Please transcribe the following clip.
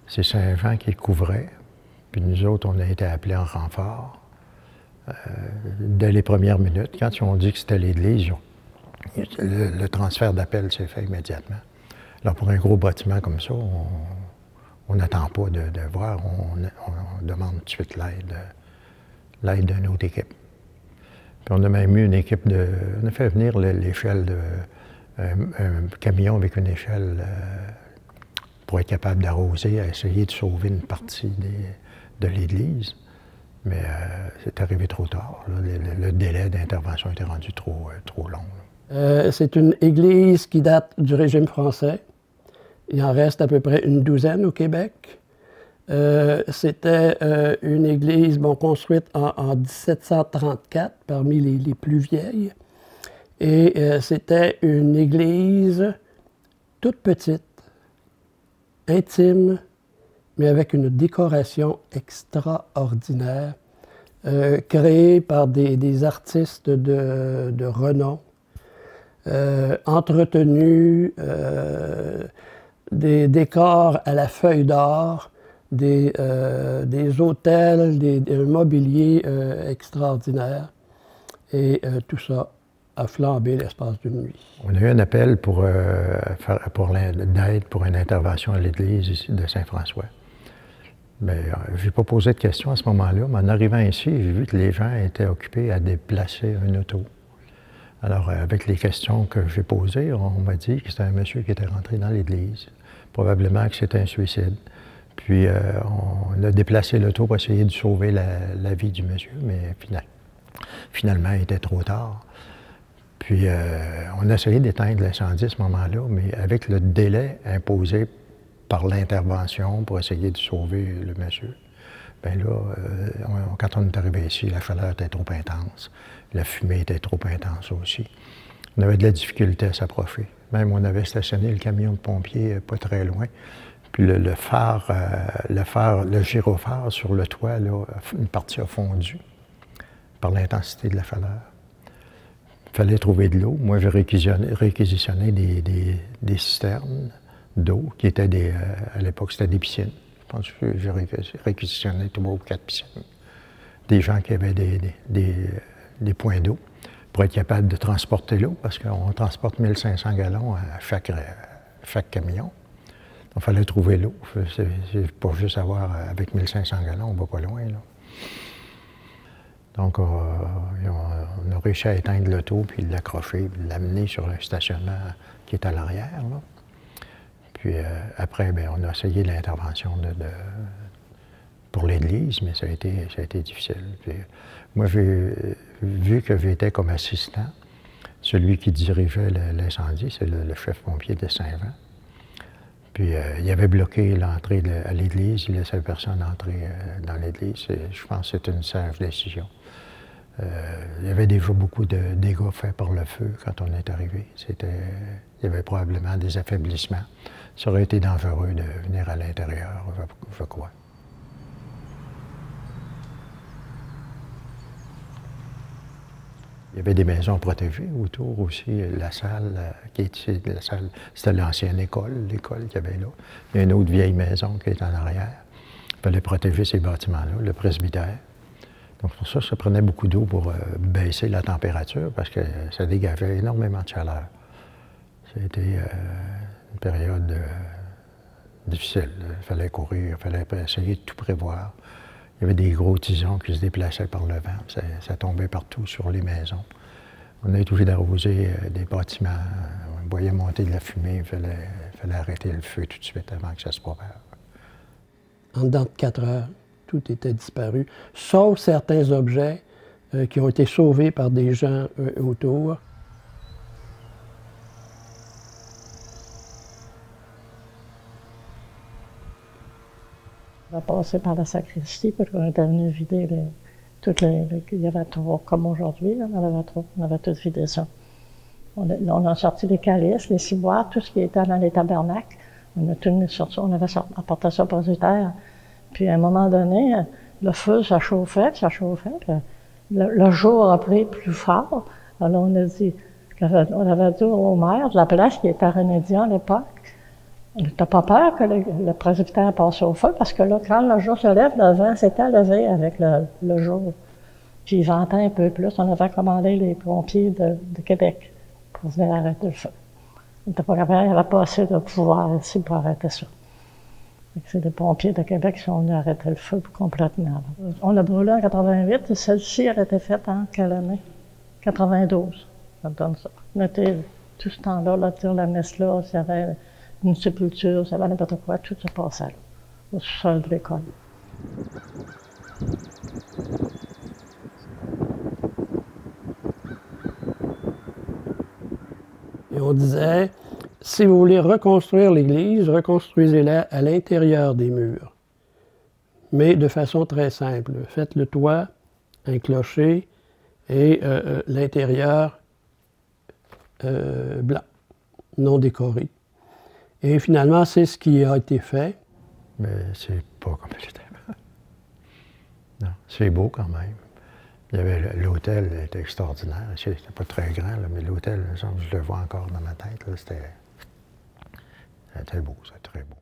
c'est Saint-Jean qui le couvrait. Puis nous autres, on a été appelés en renfort. Dès les premières minutes, quand ils ont dit que c'était l'Église, le transfert d'appel s'est fait immédiatement. Alors pour un gros bâtiment comme ça, on n'attend pas de voir, on demande tout de suite l'aide d'une autre équipe. Puis on a même eu une équipe on a fait venir l'échelle un camion avec une échelle pour être capable d'arroser, à essayer de sauver une partie de l'Église. Mais c'est arrivé trop tard. Là. Le délai d'intervention était rendu trop long. C'est une église qui date du régime français. Il en reste à peu près une douzaine au Québec. C'était une église construite en 1734, parmi les plus vieilles. Et c'était une église toute petite, intime, mais avec une décoration extraordinaire, créée par des artistes de renom, entretenue, des décors à la feuille d'or, des hôtels, un mobilier extraordinaire. Et tout ça a flambé l'espace d'une nuit. On a eu un appel d'aide pour une intervention à l'église ici de Saint-François. Mais je n'ai pas posé de questions à ce moment-là, mais en arrivant ici, j'ai vu que les gens étaient occupés à déplacer un auto. Alors, avec les questions que j'ai posées, on m'a dit que c'était un monsieur qui était rentré dans l'église. Probablement que c'était un suicide. Puis, on a déplacé l'auto pour essayer de sauver la vie du monsieur, mais finalement, il était trop tard. Puis, on a essayé d'éteindre l'incendie à ce moment-là, mais avec le délai imposé par l'intervention pour essayer de sauver le monsieur, bien là, quand on est arrivé ici, la chaleur était trop intense, la fumée était trop intense aussi. On avait de la difficulté à s'approcher. Même on avait stationné le camion de pompiers pas très loin. Puis le gyrophare sur le toit, là, une partie a fondu par l'intensité de la chaleur. Il fallait trouver de l'eau. Moi, j'ai réquisitionné des citernes d'eau qui étaient à l'époque, c'était des piscines. Je pense que j'ai réquisitionné 3 ou 4 piscines. Des gens qui avaient des points d'eau pour être capable de transporter l'eau, parce qu'on transporte 1500 gallons à chaque camion. Il fallait trouver l'eau. C'est pas juste avoir, avec 1500 gallons, on ne va pas loin, là. Donc, on a réussi à éteindre l'auto, puis l'accrocher, puis l'amener sur un stationnement qui est à l'arrière, là. Puis après, bien, on a essayé l'intervention pour l'Église, mais ça a été difficile. Puis, moi, vu que j'étais comme assistant, celui qui dirigeait l'incendie, c'est le chef pompier de Saint-Jean. Puis il avait bloqué l'entrée à l'Église, il laissait personne entrer dans l'Église. Je pense que c'est une sage décision. Il y avait déjà beaucoup de dégâts faits par le feu quand on est arrivé. Il y avait probablement des affaiblissements. Ça aurait été dangereux de venir à l'intérieur, je crois. Il y avait des maisons protégées autour aussi. La salle qui est ici, c'était l'ancienne école, l'école qu'il y avait là. Il y a une autre vieille maison qui est en arrière. Il fallait protéger ces bâtiments-là, le presbytère. Donc pour ça, ça prenait beaucoup d'eau pour baisser la température parce que ça dégageait énormément de chaleur. C'était une période difficile. Il fallait courir, il fallait essayer de tout prévoir. Il y avait des gros tisons qui se déplaçaient par le vent. Ça tombait partout sur les maisons. On a été obligé d'arroser des bâtiments. On voyait monter de la fumée. Il fallait arrêter le feu tout de suite avant que ça se propage. En dedans de 4 heures, tout était disparu, sauf certains objets qui ont été sauvés par des gens autour. On a passé par la sacristie, parce qu'on était venu vider il y avait trop, comme aujourd'hui, on avait tout vidé ça. On a sorti les calices, les ciboires, tout ce qui était dans les tabernacles. On a tout mis sur ça, on avait apporté ça pour du terre. Puis à un moment donné, le feu, ça chauffait. Le jour a pris plus fort. Alors on a dit, on avait dit au maire de la place, qui était à René Dion à l'époque, On n'était pas peur que le presbytère passe au feu, parce que là, quand le jour se lève, le vent s'était levé avec le jour. Puis il ventait un peu plus. On avait commandé les pompiers de Québec pour venir arrêter le feu. On n'était pas capable, il n'y avait pas assez de pouvoir ici pour arrêter ça. C'est les pompiers de Québec qui sont venus arrêter le feu complètement. On l'a brûlé en 88, et celle-ci, elle a été faite en quelle année? 92. Ça donne ça. On était tout ce temps-là, là, sur la messe-là, s'il y avait une sépulture, s'il y avait n'importe quoi, tout se passait là, au sol de l'école. Et on disait, si vous voulez reconstruire l'église, reconstruisez-la à l'intérieur des murs. Mais de façon très simple. Faites le toit, un clocher et l'intérieur blanc, non décoré. Et finalement, c'est ce qui a été fait. Mais c'est pas comme c'était. Non, c'est beau quand même. Il y avait l'hôtel était extraordinaire. C'était pas très grand, là, mais l'hôtel, je le vois encore dans ma tête. C'était beau, c'était très beau.